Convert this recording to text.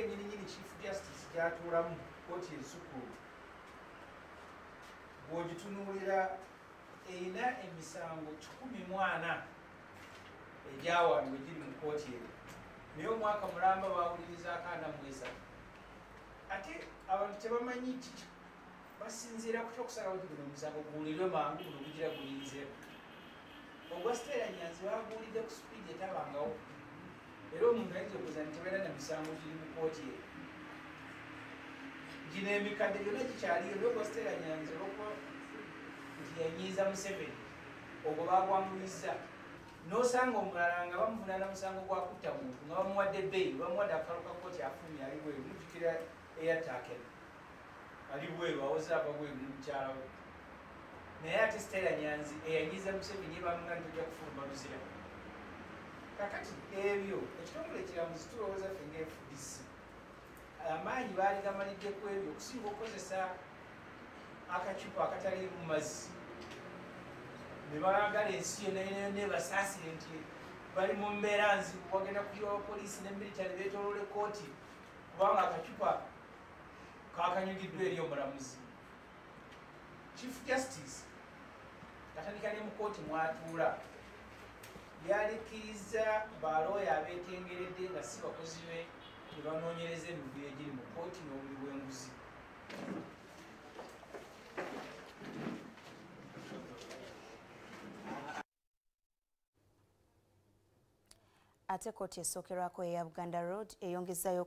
ennyini Chief Justice gy'atuulamu kkooti ensukkulumu bw'ogitunuulira erina emisango 14 egyawanwa egiri mu kkooti eyo naye omwaka mulamba baawulirizaako 43 ate abantu tebamanyi nti basinziira ku kyokusalawo nti guno omusango guwulirwe mangu guno gugira guyinzeeko ogwa Stella Nyanzi baguwulidde ku sipiidi etabangawo era omuntu ayinza okuza nti tebalina na misango giri mu kkooti eyo gino emikadde gyonna gikyaliyo naye ogwa Stella Nyanzi olwokuba nti yanyiiza Museveni ogwo bagwanguyizza n'osanga omulala nga bamuvunaana musango gwa kutta muntu nga bamuwadde bbeeyi bamuwadde akalo ka kkooti afulumya ali bweru mujjukira eyattaakena ali bweru awoza aba bweru n'omukyala we naye ate Stella Nyanzi eyanyiiza Museveni bamuna ntojja kufuluma luzira kakati ebyo ekitongole kiramuzi tulowooza ffe nga FDC amaanyi baali gamalidde ku ebyo okusinga okukozesa akacupa akatali mu mazzi ne baagala ensi yonna ebasaasire nti bali mu mbeera nzibu bagenda kuyiwa abapoliisi ne military beetooloola ekkooti kubanga akacupa kakanyugiddwa eri omulamuzi. Chief Justice katandika ne mu kkooti mwatuula yalikkiriza balooya abeetengeredde nga si bakozi be ne banoonyereza emivuyo egiri mu kkooti n'obuli bw'enguzi. Ate kkooti esookerwako eya Buganda Road eyongezayo